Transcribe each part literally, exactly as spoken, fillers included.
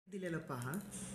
दिलेलं पहा.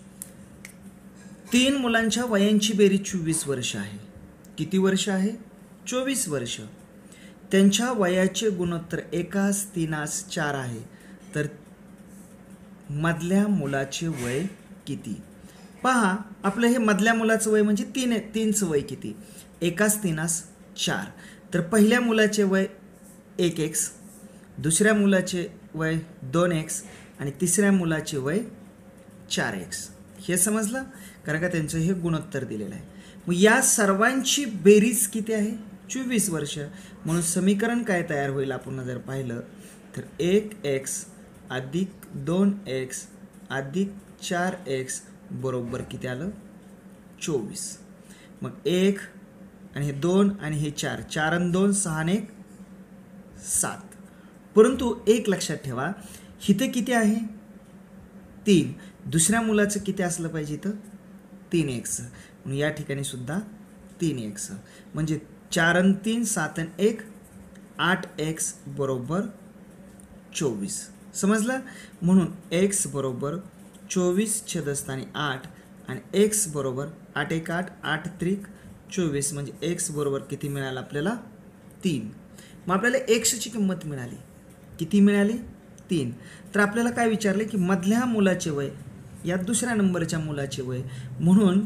तीन मुलांच्या वयांची बेरीज चोवीस वर्ष आहे. किती वर्ष आहे? चोवीस वर्ष. त्यांच्या वयाचे गुणोत्तर एकास तीनास चार आहे. तर मधल्या मुलाचे वय किती? पहा, आपलं हे मधल्या मुलाचं वय म्हणजे तीन तीनचं वय किती? एकास तीनास चार. तर पहिल्या मुलाचे वय एक एक्स, दुसऱ्या मुलाचे वय दोन एक्स आणि तिसऱ्या मुलाचे वय चार एक्स. हे समजलं? कारण का त्यांचं हे गुणोत्तर दिलेलं आहे. मग या सर्वांची बेरीज किती आहे? चोवीस वर्ष. म्हणून समीकरण काय तयार होईल आपण जर पाहिलं तर एक एक्स अधिक दोन एक्स अधिक चार एक्स बरोबर किती आलं? चोवीस. मग एक आणि हे दोन आणि हे चार, चार आणि दोन सहा आणि एक सात. परंतु एक लक्षात ठेवा, इथे किती आहे? तीन. दुसऱ्या मुलाचं किती असलं पाहिजे? इथं तीन एक्स. म्हणून या ठिकाणी सुद्धा तीन एक्स. म्हणजे चार आणि तीन सात आणि एक आठ एक्स बरोबर चोवीस. समजलं? म्हणून एक्स बरोबर चोवीस छेदस्थानी आठ आणि एक्स बरोबर आठ एक आठ आठ त्रिक चोवीस. म्हणजे एक्स बरोबर किती मिळालं आपल्याला? तीन. मग आपल्याला एक्सची किंमत मिळाली. किती मिळाली? तीन. तर आपल्याला काय विचारले की मधल्या मुलाचे वय, या दुसऱ्या नंबरच्या मुलाचे वय. म्हणून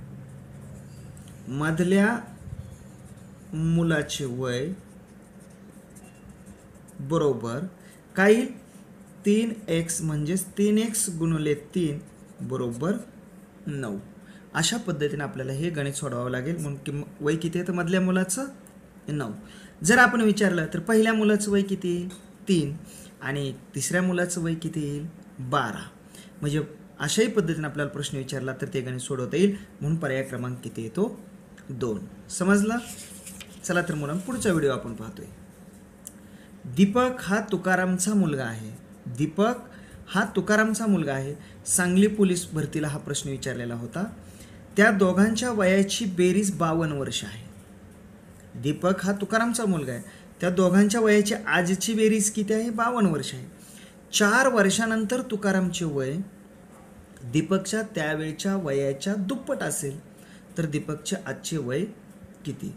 मधल्या मुलाचे वय बरोबर काय येईल? तीन एक्स म्हणजेच तीन एक्स गुणिले तीन बरोबर नऊ. अशा पद्धतीने आपल्याला हे गणित सोडवावं लागेल. म्हणून कि वय किती आहे तर मधल्या मुलाचं? नऊ. जर आपण विचारलं तर पहिल्या मुलाचं वय किती येईल? तीन. आणि तिसऱ्या मुलाचं वय किती येईल? बारा. म्हणजे अशाही पद्धतीने आपल्याला प्रश्न विचारला तर ते गणित सोडवता येईल. म्हणून पर्याय क्रमांक किती येतो? दोन. समजला? चला तर मुलांनो, पुढचा व्हिडिओ आपण पाहतोय. दीपक हा तुकारामचा मुलगा आहे. दीपक हा तुकारामचा मुलगा आहे. सांगली पोलीस भरतीला हा प्रश्न विचारलेला होता. त्या दोघांच्या वयाची बेरीज बावन्न वर्ष आहे. दीपक हा तुकारामचा मुलगा आहे. त्या दोघांच्या वयाची आजची बेरीज किती आहे? बावन्न वर्ष आहे. चार वर्षानंतर तुकारामचे वय दीपकच्या त्यावेळच्या वयाच्या दुप्पट असेल तर दीपकचे आजचे वय किती?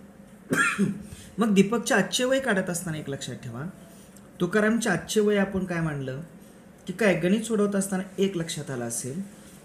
मग दीपकचे आजचे वय काढत असताना एक लक्षात ठेवा, तुकारामचे आजचे वय आपण काय मानलं की काय गणित सोडवत असताना एक लक्षात आलं असेल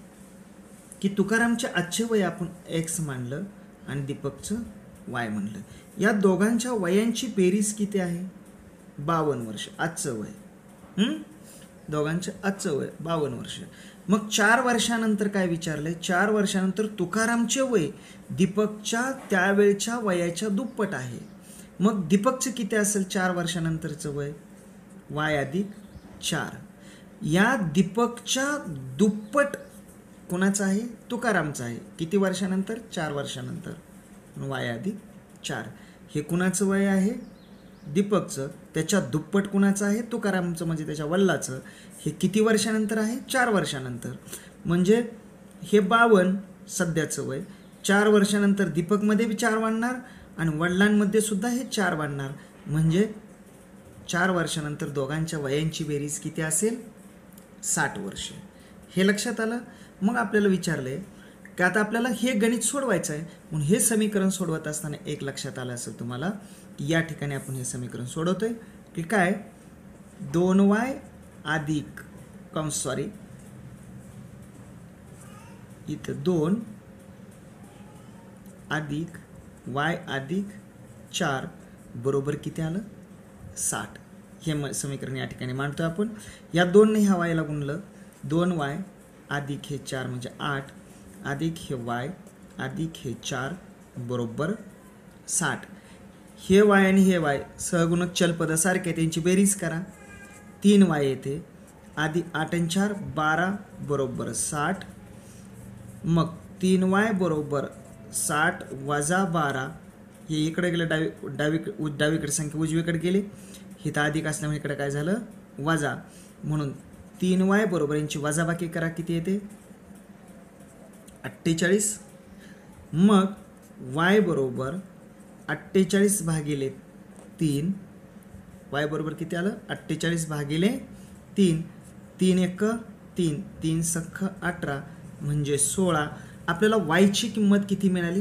की तुकारामचे आजचे वय आपण एक्स मानलं आणि दीपकचं वाय म्हणलं. या दोघांच्या वयांची बेरीज किती आहे? बावन्न वर्ष. आजचं वय हम्म दोघांचं आजचं वय बावन्न वर्ष. मग चार वर्षानंतर काय विचारलंय? चार वर्षानंतर तुकारामचे वय दीपकच्या त्यावेळच्या वयाच्या दुप्पट आहे. मग दीपकचं किती असेल चार वर्षानंतरचं वय? वाय अधिक चार. या दीपकच्या दुप्पट कोणाचं आहे? तुकारामचं आहे. किती वर्षानंतर? चार वर्षानंतर. वाय अधिक चार. हे कुणाचं वय आहे? दीपकचं. त्याच्या दुप्पट कुणाचं आहे? तुकारामचं, म्हणजे त्याच्या वडिलाचं. हे किती वर्षानंतर आहे? चार वर्षानंतर. म्हणजे हे बावन्न सध्याचं वय. चार वर्षानंतर दीपकमध्ये बी चार वाढणार आणि वडिलांमध्ये सुद्धा हे चार वाढणार. म्हणजे चार वर्षानंतर दोघांच्या वयांची बेरीज किती असेल? साठ वर्ष. हे लक्षात आलं? मग आपल्याला विचारलंय की आता आपल्याला हे गणित सोडवायचं आहे. म्हणून हे समीकरण सोडवत असताना एक लक्षात आलं असेल तुम्हाला की या ठिकाणी आपण हे समीकरण सोडवतोय की काय? दोन वाय अधिक कंस सॉरी इथं दोन अधिक वाय अधिक चार बरोबर किती आलं? साठ. हे समीकरण या ठिकाणी मांडतोय आपण. या दोनने ह्या वायला गुणलं. दोन वाय अधिक हे चार म्हणजे आठ अधिक हे वाय अधिक हे चार बरोबर साठ. हे वाय आणि हे वाय सहगुणक चलपदासारखे, त्यांची बेरीज करा. तीन वाय येते अधिक आठ आणि चार बारा बरोबर साठ. मग तीन वाय बरोबर साठ वजा बारा. हे इकडे गेलं, डावी डावी डावीकडे संख्या उजवीकडे गेली. इथं अधिक असल्यामुळे इकडे काय झालं? वजा. म्हणून तीन वाय बरोबर यांची वजाबाकी करा. किती येते? अठ्ठेचाळीस. मग वाय बरोबर अठ्ठेचाळीस भागिले तीन. वाय बरोबर किती आलं? अठ्ठेचाळीस भागिले तीन. तीन एक तीन, तीन सख्ख अठरा म्हणजे सोळा. आपल्याला वायची किंमत किती मिळाली?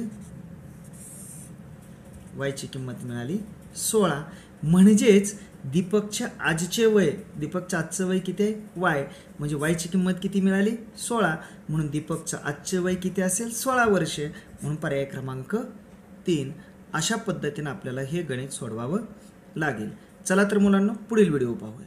वायची किंमत मिळाली सोळा. म्हणजेच दीपकच्या आजचे वय, दीपकचं आजचं वय किती आहे? वाय. म्हणजे वायची किंमत किती मिळाली? सोळा. म्हणून दीपकचं आजचे वय किती असेल? सोळा वर्षे. म्हणून पर्याय क्रमांक तीन. अशा पद्धतीने आपल्याला हे गणित सोडवावं लागेल. चला तर मुलांना पुढील व्हिडिओ पाहूया.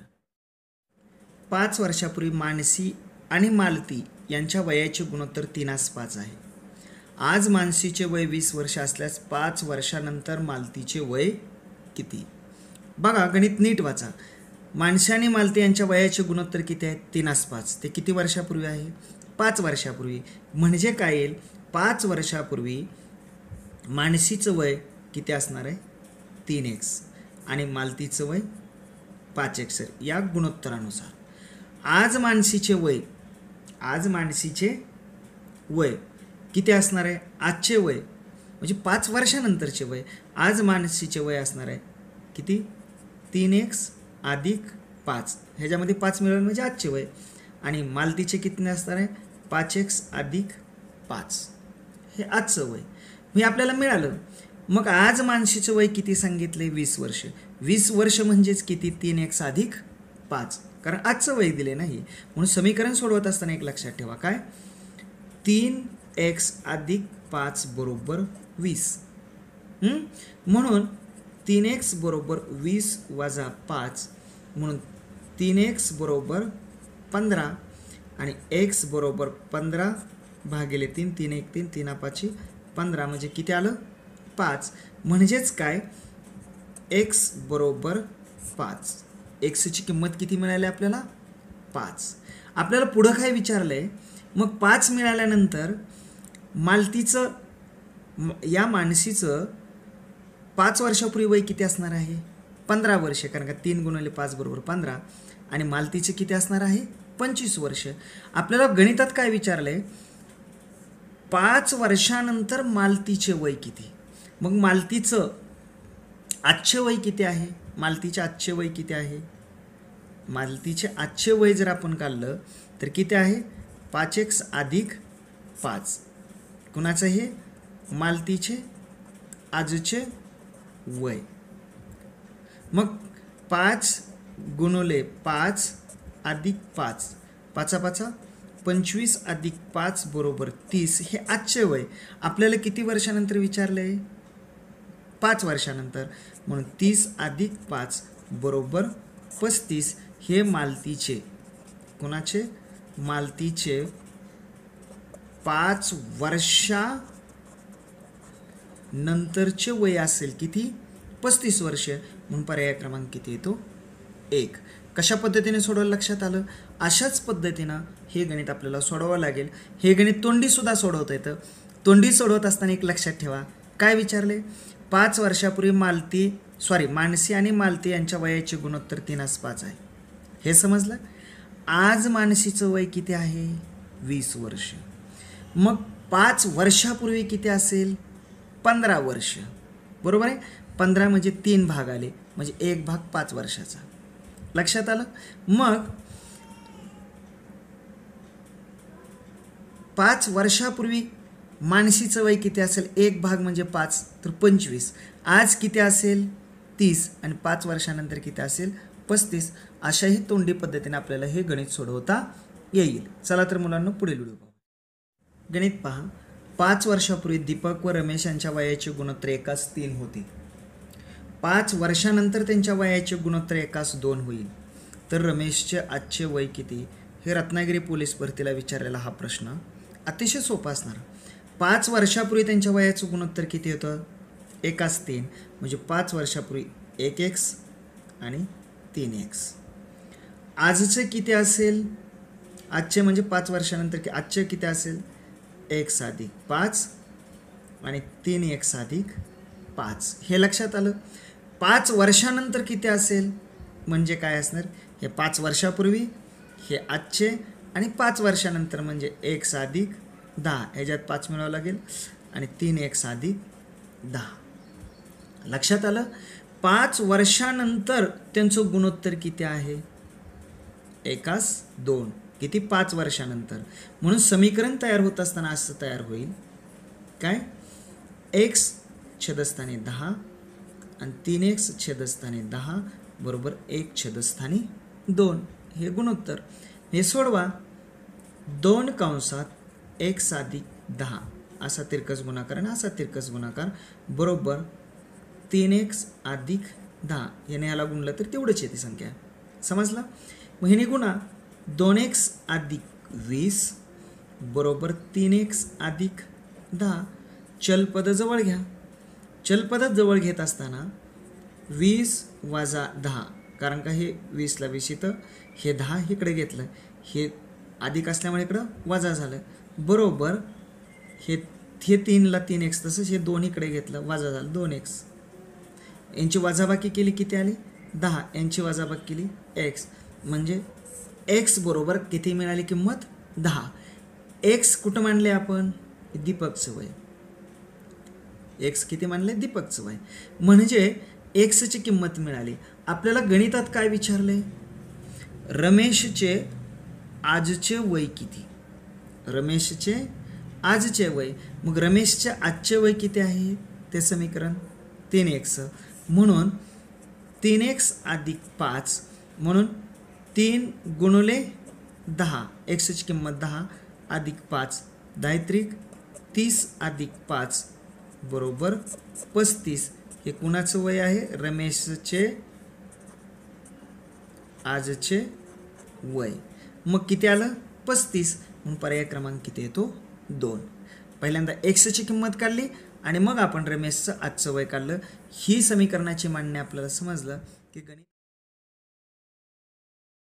पाच वर्षापूर्वी मानसी आणि मालती यांच्या वयाचे गुणोत्तर तीनास पाच आहे. आज मानसीचे वय वीस वर्ष असल्यास पाच वर्षानंतर मालतीचे वय किती? बघा गणित नीट वाचा. मानसी आणि मालती यांच्या वयाचे गुणोत्तर किती आहेत? तीनास पाच. ते किती वर्षापूर्वी आहे? पाच वर्षापूर्वी. म्हणजे काय येईल? पाच वर्षापूर्वी मानसीचं वय किती असणार आहे? तीन एक्स आणि मालतीचं वय पाच एक्स या गुणोत्तरानुसार. आज मानसीचे वय, आज मानसीचे वय किती असणार आहे? आजचे वय म्हणजे पाच वर्षानंतरचे वय. आज मानसीचे वय असणार आहे किती? तीन एक्स अधिक पाच. ह्याच्यामध्ये पाच मिळालं म्हणजे आजचे वय. आणि मालतीचे किती असणार आहे? पाच एक्स अधिक पाच. हे आजचं वय हे आपल्याला मिळालं. मग आज मानसीचं वय किती सांगितले? वीस वर्ष. वीस वर्ष म्हणजेच किती? तीन एक्स अधिक पाच. कारण आजचं वय दिले नाही. म्हणून समीकरण सोडवत असताना एक लक्षात ठेवा काय? तीन एक्स अधिक पाच बरोबर वीस. म्हणून तीन एक्स बरोबर वीस वजा पाच. म्हणून तीन एक्स बरोबर पंधरा आणि एक्स बरोबर पंधरा भागिले तीन. तीन एक तीन, तीन पाची पंधरा म्हणजे किती आलं? पाच. म्हणजेच काय? एक्स बरोबर पाच. एक्सची किंमत किती मिळाली आपल्याला? पाच. आपल्याला पुढं काय विचारलं आहे? मग पाच मिळाल्यानंतर मालतीचं, या मानसीचं पाच वर्षापूर्वी वय किती असणार आहे? पंधरा वर्षे. कारण का तीन गुणिले पाच बरोबर पंधरा. आणि मालतीचे किती असणार आहे? पंचवीस वर्ष. आपल्याला गणितात काय विचारलं आहे? पाच वर्षानंतर मालतीचे वय किती? मग मालतीचं आजचे वय किती आहे? मालतीचे आजचे वय किती आहे? मालतीचे आजचे वय जर आपण काढलं तर किती आहे? पाच एक्स अधिक पाच. कुणाचं हे? मालतीचे आजचे वय. मग पाच गुणिले पाच अधिक पाच, पाचा पाचा पंचवीस अधिक पाच बरोबर तीस. हे आजचे वय आपल्याला किती वर्षानंतर विचारलं आहे? पाच वर्षानंतर. म्हणून तीस अधिक पाच बरोबर पस्तीस. हे मालतीचे, कोणाचे? मालतीचे पाच वर्षानंतरचे वय असेल किती? पस्तीस वर्ष. म्हणून पर्याय क्रमांक किती येतो? एक. कशा पद्धतीने सोडवायला लक्षात आलं? अशाच पद्धतीनं हे गणित आपल्याला सोडवावं लागेल. हे गणित तोंडीसुद्धा सोडवता येतं. तोंडी सोडवत असताना एक लक्षात ठेवा काय विचारले? पाच वर्षापूर्वी मालती सॉरी मानसी आणि मालती यांच्या वयाचे गुणोत्तर तीनास पाच आहे. हे समजलं? आज मानसीचं वय किती आहे? वीस वर्ष. मग पाच वर्षापूर्वी किती असेल? पंधरा वर्ष. बरोबर आहे? पंधरा म्हणजे तीन भाग आले म्हणजे एक भाग पाच वर्षाचा. लक्षात आलं? मग पाच वर्षापूर्वी मानसीचं वय किती असेल? एक भाग म्हणजे पाच तर पंचवीस. आज किती असेल? तीस. आणि पाच वर्षानंतर किती असेल? पस्तीस. अशाही तोंडी पद्धतीने आपल्याला हे गणित सोडवता येईल. चला तर मुलांना पुढील व्हिडिओ पाहू. गणित पहा. पाच वर्षापूर्वी दीपक व रमेश यांच्या वयाचे गुणोत्तर एकास तीन होते. पाच वर्षानंतर त्यांच्या वयाचे गुणोत्तर एकास दोन होईल. तर रमेशचे आजचे वय किती? हे रत्नागिरी पोलीस भरतीला विचारलेला हा प्रश्न अतिशय सोपा असणार. पाच वर्षापूर्वी त्यांच्या वयाचं गुणोत्तर किती होतं? एकास तीन. म्हणजे पाच वर्षापूर्वी एक एक्स आणि तीन एक्स. आजचे किती असेल? आजचे म्हणजे पाच वर्षानंतर की आजचे किती असेल? एक्स अधिक पाच आणि तीन एक्स अधिक पाच. हे लक्षात आलं? पाच वर्षानंतर किती असेल म्हणजे काय असणार? हे पाच वर्षापूर्वी, हे आजचे आणि पाच वर्षानंतर म्हणजे एक्स अधिक दहा. ह्याच्यात पाच मिळावं लागेल आणि तीन एक्स अधिक दहा. लक्षात आलं? पाच वर्षानंतर त्यांचं गुणोत्तर किती आहे? एकास दोन. किती? पाच वर्षानंतर. म्हणून समीकरण तयार होत असताना असं तयार होईल काय? एक्स छेदस्थानी दहा आणि तीन एक्स छेदस्थानी दहा बरोबर एक छेदस्थानी दोन. हे गुणोत्तर. हे सोडवा. दोन कंसात एक्स अधिक दहा असा तिरकस गुणाकार आणि असा तिरकस गुणाकार बरोबर तीन एक्स अधिक दहा. याने याला गुणलं तर तेवढंच येते संख्या. समजला? मग ह्याने गुणा. दोन एक्स अधिक वीस बरोबर तीन एक्स अधिक दहा. चलपद जवळ घ्या. चलपद जवळ घेत असताना वीस वाजा दहा, कारण का हे वीसला वीस इथं, हे दहा इकडे घेतलं, हे अधिक असल्यामुळे इकडं वजा झालं बरोबर हे हे तीनला तीन एक्स, तसंच हे दोन इकडे घेतलं वजा झालं दोन एक्स. यांची वजाबाकी केली किती आली? दहा. यांची वजाबाकी केली एक्स, म्हणजे एक्स बरोबर किती मिळाली किंमत? दहा. एक्स कुठं मानले आपण? दीपकचं वय. एक्स किती मानले? दीपकचं वय. म्हणजे एक्सची किंमत मिळाली. आपल्याला गणितात काय विचारले? रमेशचे आजचे वय किती? रमेशचे आजचे वय. मग रमेशचे आजचे वय किती आहे? ते समीकरण तीन एक्स. म्हणून तीन एक्स अधिक पाच, म्हणून तीन गुणुले दहा, एक्सची किंमत दहा अधिक पाच, दहा त्रिक तीस अधिक पाच बरोबर पस्तीस. हे कुणाचं वय आहे? रमेशचे आजचे वय. मग किती आलं? पस्तीस. म्हणून पर्याय क्रमांक किती येतो? दोन. पहिल्यांदा एक्सची किंमत काढली आणि मग आपण रमेशचं आजचं वय काढलं. ही समीकरणाची मांडणी आपल्याला समजलं की गणित